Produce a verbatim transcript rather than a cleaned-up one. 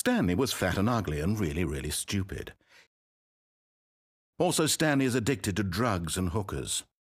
Stanley was fat and ugly and really, really stupid. Also, Stanley is addicted to drugs and hookers.